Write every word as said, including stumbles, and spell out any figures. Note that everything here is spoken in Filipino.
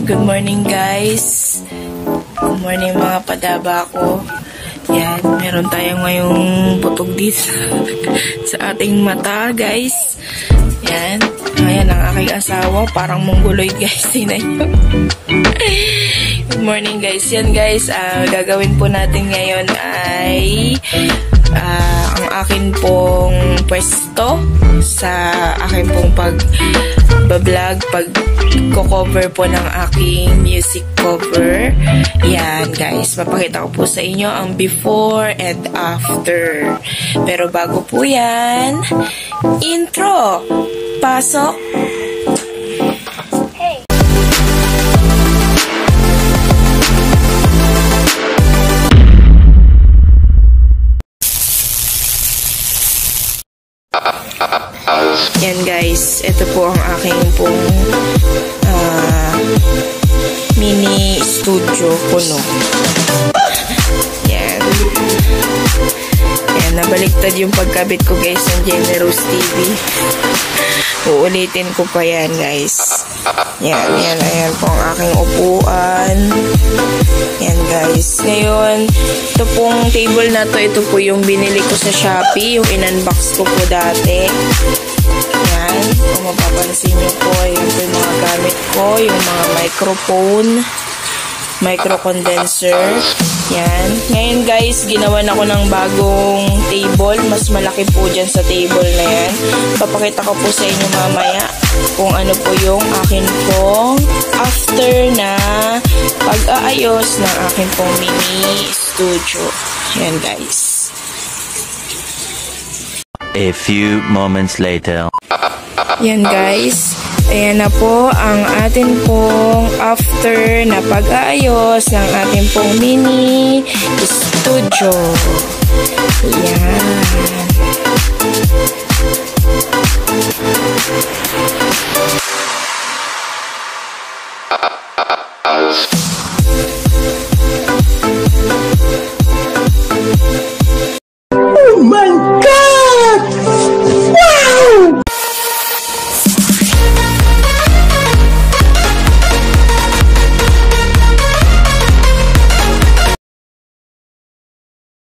Good morning guys. Good morning mga padaba ko. Yan, meron tayo ngayong butog dito sa ating mata guys. Yan, ayan ang aking asawa. Parang mongoloid guys. Tingnan nyo. Good morning guys. Yan guys, uh, gagawin po natin ngayon ay uh, ang akin pong pwesto sa akin pong pag-vlog, pag-cover po ng aking music cover. Yan guys, mapakita ko po sa inyo ang before and after. Pero bago po yan, intro! Pasok! Yan guys, ito po ang aking pong uh, mini studio kuno. Yan. Yan, nabaliktad yung pagkabit ko guys ng Generous T V. Uulitin ko pa yan guys. Yan, yan, ayan po ang aking upuan. Yan guys. Ngayon, ito pong table na to, ito po yung binili ko sa Shopee, yung in-unbox ko po dati. Yan, kung mapapansin nyo po, yan po yung mga gamit ko, yung mga microphone, micro condenser. Yan. Ngayon guys, ginawan ako ng bagong table. Mas malaki po dyan sa table na yan. Papakita ko po sa inyo mamaya kung ano po yung akin pong after na pag-aayos ng akin pong mini studio. Yan guys. A few moments later. Yan guys. Ayan na po ang atin pong after na pag-aayos ng ating pong mini studio. Yan.